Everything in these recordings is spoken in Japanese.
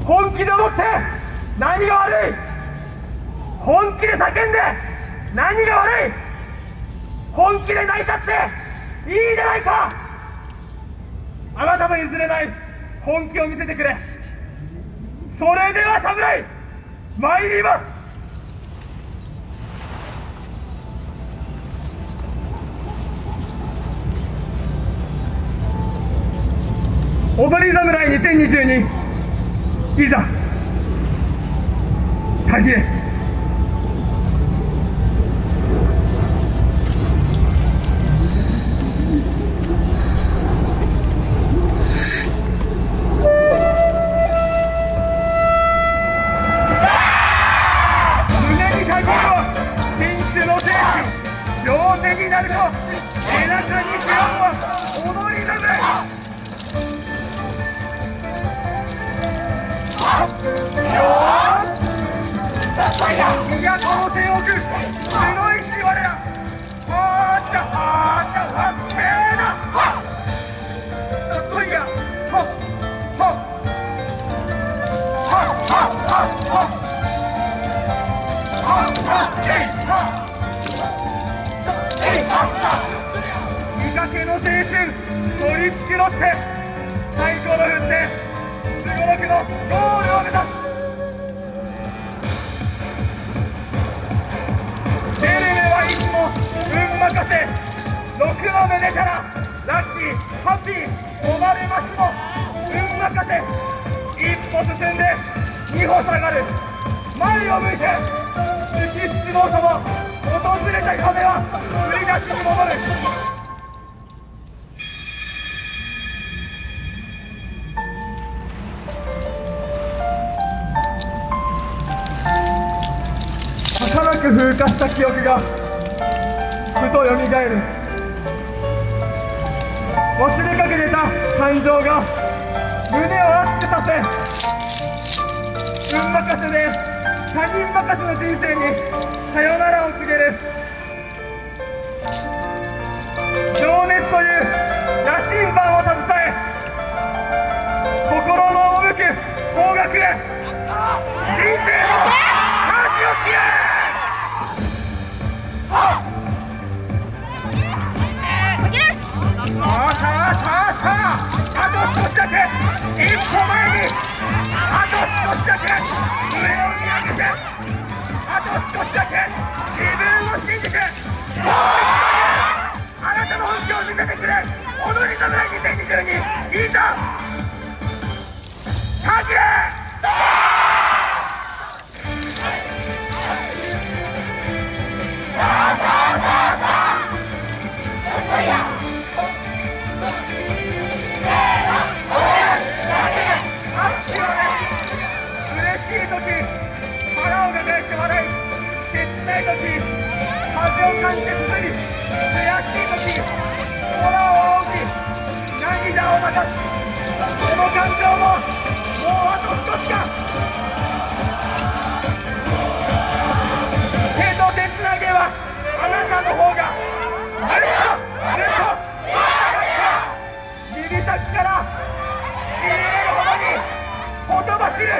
本気で踊って何が悪い。本気で叫んで何が悪い。本気で泣いたっていいじゃないか。あなたも譲れない本気を見せてくれ。それでは侍参ります。踊り侍2022、いざ鍵へ。胸に鍵を、新種の精神両手になると背中に背負う踊り侍。いや、この手を置く白いし我ら、あーちゃあーちゃはっせーな。そいやはっはっはっはっはっはっ見かけの青春取り繕ってサイコロ振ってすごろくのゴールを目指す。テレレはいつも運任せ。6の目出たらラッキーハッピー生まれますも運任せ。一歩進んで2歩下がる。前を向いて突き進もうとも訪れた壁は振り出しに戻る。儚く風化した記憶がふとよみがえる。忘れかけてた感情が胸を熱くさせ、運任せで他人任せの人生にさよならを告げる。情熱という野心板を携え心の赴く方角へ人生の舵を切れ。さああと少しだけ一歩前に、あと少しだけ上を見上げて、あと少しだけ自分を信じて、もう一度あなたの本気を見せてくれ。踊り侍2022、いざ鍵へ。嬉しい時腹を抱えて笑い、切ない時風を感じて涼み、悔しい時空を仰ぎ涙を流す。その感情ももうあと少しか。手と手つなげはあなたの方がずっと指先からしびれるほどにほとばしる。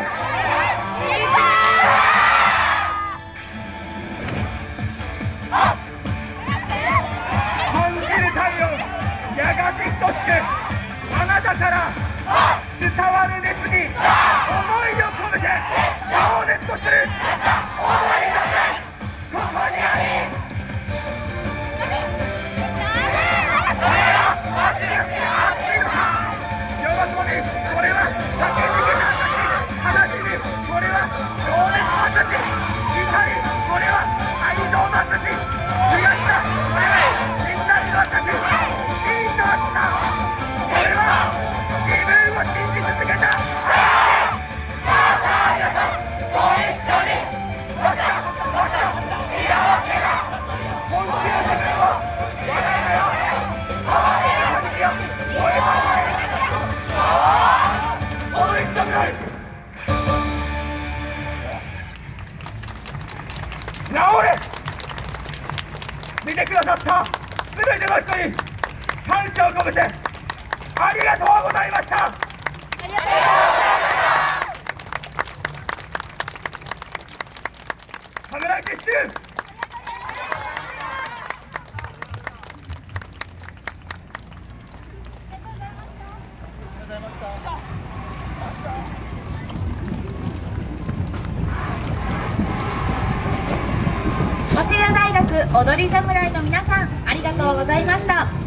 感じる体温やがて等しくあなたから伝わる熱に思いを込めて情熱とする思いだけここにあり。これは叫びけた話、悲しみこれは情熱の話、怒りこれは愛情の話、悔しさこれは信頼の話、真の熱さそれは自分を信じ続けた。さあ皆さんご一緒にもっともっと幸せな本気の自分を笑えよ。本気を燃えた踊り侍。直れ。見てくださった全ての人に感謝を込めてありがとうございました。ありがとうございました。 手。 早稲田大学踊り侍の皆さん、ありがとうございました。